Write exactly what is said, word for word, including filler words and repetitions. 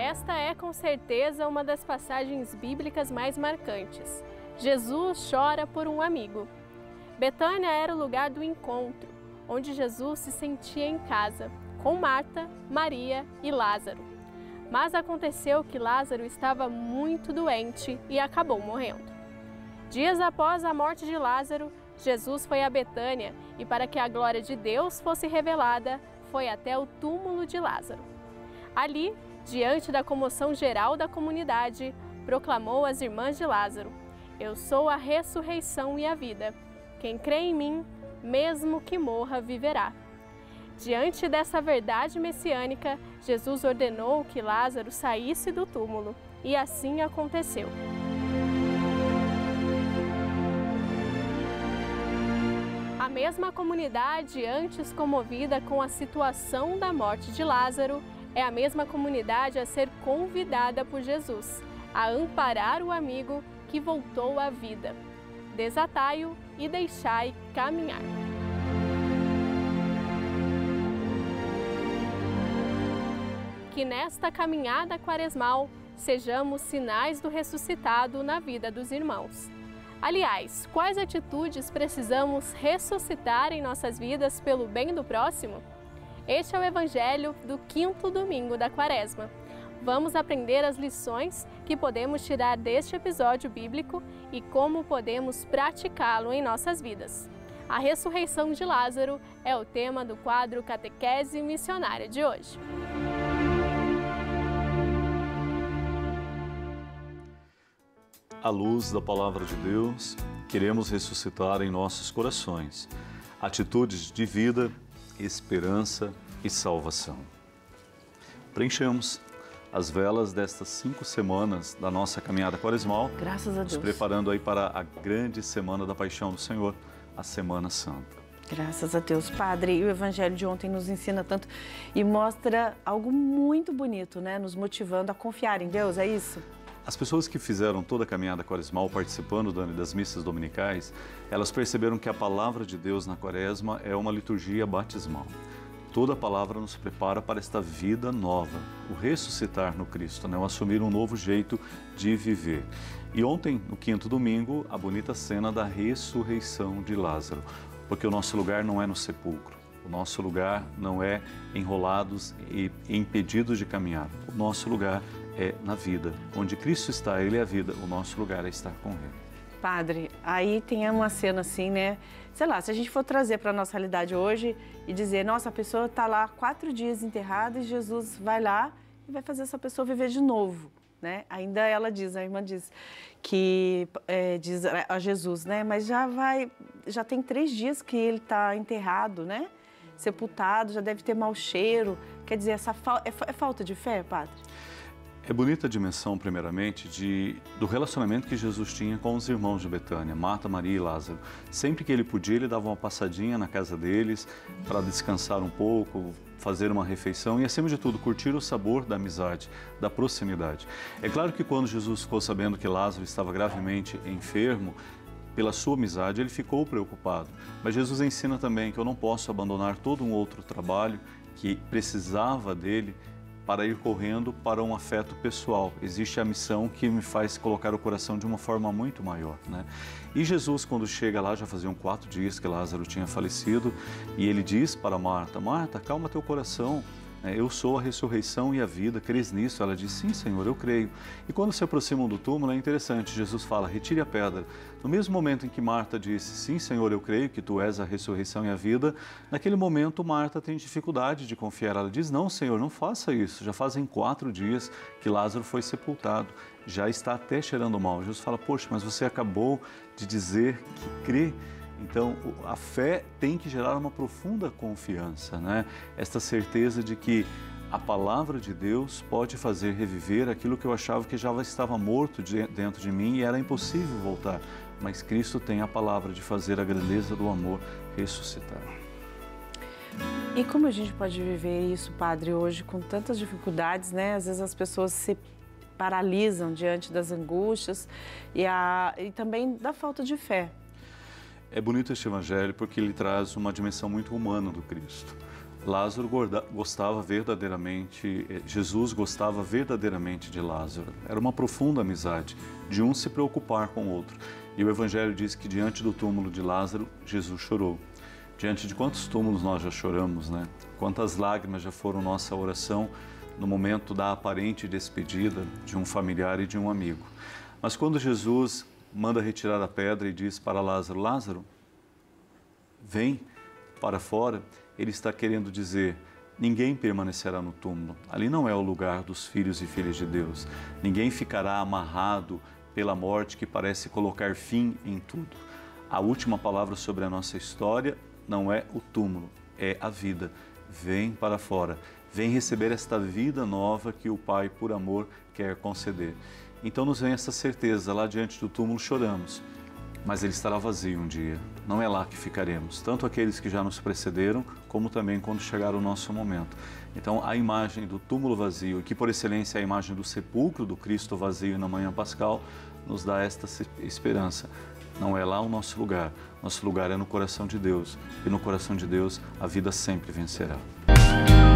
Esta é com certeza uma das passagens bíblicas mais marcantes. Jesus chora por um amigo. Betânia era o lugar do encontro, onde Jesus se sentia em casa, com Marta, Maria e Lázaro. Mas aconteceu que Lázaro estava muito doente e acabou morrendo. Dias após a morte de Lázaro, Jesus foi a Betânia e, para que a glória de Deus fosse revelada, foi até o túmulo de Lázaro. Ali, diante da comoção geral da comunidade, proclamou às irmãs de Lázaro: Eu sou a ressurreição e a vida. Quem crê em mim, mesmo que morra, viverá. Diante dessa verdade messiânica, Jesus ordenou que Lázaro saísse do túmulo, e assim aconteceu. A mesma comunidade antes comovida com a situação da morte de Lázaro é a mesma comunidade a ser convidada por Jesus a amparar o amigo que voltou à vida. Desatai-o e deixai caminhar. Que nesta caminhada quaresmal sejamos sinais do ressuscitado na vida dos irmãos. Aliás, quais atitudes precisamos ressuscitar em nossas vidas pelo bem do próximo? Este é o Evangelho do quinto domingo da Quaresma. Vamos aprender as lições que podemos tirar deste episódio bíblico e como podemos praticá-lo em nossas vidas. A ressurreição de Lázaro é o tema do quadro Catequese Missionária de hoje. À luz da Palavra de Deus, queremos ressuscitar em nossos corações atitudes de vida, esperança e salvação. Preenchamos as velas destas cinco semanas da nossa caminhada quaresmal, graças a Deus, nos preparando aí para a grande semana da Paixão do Senhor, a Semana Santa. Graças a Deus, Padre. E o Evangelho de ontem nos ensina tanto e mostra algo muito bonito, né? Nos motivando a confiar em Deus, é isso? As pessoas que fizeram toda a caminhada quaresmal participando das missas dominicais, elas perceberam que a palavra de Deus na quaresma é uma liturgia batismal. Toda a palavra nos prepara para esta vida nova, o ressuscitar no Cristo, né? O assumir um novo jeito de viver. E ontem, no quinto domingo, a bonita cena da ressurreição de Lázaro, porque o nosso lugar não é no sepulcro, o nosso lugar não é enrolados e impedidos de caminhar, o nosso lugar é na vida. Onde Cristo está, Ele é a vida, o nosso lugar é estar com Ele. Padre, aí tem uma cena assim, né? Sei lá, se a gente for trazer para a nossa realidade hoje e dizer, nossa, a pessoa está lá quatro dias enterrada e Jesus vai lá e vai fazer essa pessoa viver de novo, né? Ainda ela diz, a irmã diz, que é, diz a Jesus, né? Mas já vai, já tem três dias que ele está enterrado, né? Sepultado, já deve ter mau cheiro. Quer dizer, essa fa é, é falta de fé, Padre? É bonita a dimensão, primeiramente, de, do relacionamento que Jesus tinha com os irmãos de Betânia, Marta, Maria e Lázaro. Sempre que ele podia, ele dava uma passadinha na casa deles para descansar um pouco, fazer uma refeição e, acima de tudo, curtir o sabor da amizade, da proximidade. É claro que quando Jesus ficou sabendo que Lázaro estava gravemente enfermo, pela sua amizade, ele ficou preocupado. Mas Jesus ensina também que eu não posso abandonar todo um outro trabalho que precisava dele para ir correndo para um afeto pessoal. Existe a missão que me faz colocar o coração de uma forma muito maior, né? E Jesus, quando chega lá, já faziam quatro dias que Lázaro tinha falecido, e ele diz para Marta, Marta, calma teu coração, eu sou a ressurreição e a vida, crês nisso? Ela diz, sim, Senhor, eu creio. E quando se aproximam do túmulo, é interessante, Jesus fala, retire a pedra. No mesmo momento em que Marta disse, sim, Senhor, eu creio que tu és a ressurreição e a vida, naquele momento Marta tem dificuldade de confiar. Ela diz, não, Senhor, não faça isso. Já fazem quatro dias que Lázaro foi sepultado, já está até cheirando mal. Jesus fala, poxa, mas você acabou de dizer que crê. Então, a fé tem que gerar uma profunda confiança, né? Esta certeza de que a palavra de Deus pode fazer reviver aquilo que eu achava que já estava morto dentro de mim e era impossível voltar. Mas Cristo tem a palavra de fazer a grandeza do amor ressuscitar. E como a gente pode viver isso, Padre, hoje com tantas dificuldades, né? Às vezes as pessoas se paralisam diante das angústias e, a, e também da falta de fé. É bonito este Evangelho porque ele traz uma dimensão muito humana do Cristo. Lázaro gostava verdadeiramente, Jesus gostava verdadeiramente de Lázaro. Era uma profunda amizade, de um se preocupar com o outro. E o Evangelho diz que diante do túmulo de Lázaro, Jesus chorou. Diante de quantos túmulos nós já choramos, né? Quantas lágrimas já foram nossa oração no momento da aparente despedida de um familiar e de um amigo. Mas quando Jesus manda retirar a pedra e diz para Lázaro, Lázaro, vem para fora, ele está querendo dizer, ninguém permanecerá no túmulo. Ali não é o lugar dos filhos e filhas de Deus. Ninguém ficará amarrado pela morte que parece colocar fim em tudo. A última palavra sobre a nossa história não é o túmulo, é a vida. Vem para fora, vem receber esta vida nova que o Pai, por amor, quer conceder. Então nos vem essa certeza, lá diante do túmulo choramos, mas ele estará vazio um dia. Não é lá que ficaremos, tanto aqueles que já nos precederam, como também quando chegar o nosso momento. Então a imagem do túmulo vazio, que por excelência é a imagem do sepulcro do Cristo vazio na manhã pascal, nos dá esta esperança. Não é lá o nosso lugar, nosso lugar é no coração de Deus, e no coração de Deus a vida sempre vencerá.